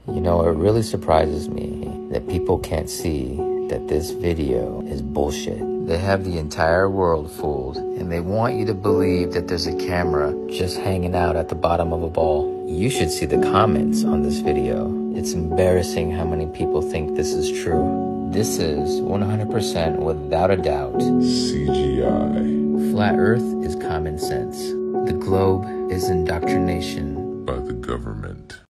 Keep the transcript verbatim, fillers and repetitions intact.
You know, it really surprises me that people can't see that this video is bullshit. They have the entire world fooled, and they want you to believe that there's a camera just hanging out at the bottom of a ball. You should see the comments on this video. It's embarrassing how many people think this is true. This is one hundred percent without a doubt C G I. Flat Earth is common sense. The globe is indoctrination By the government.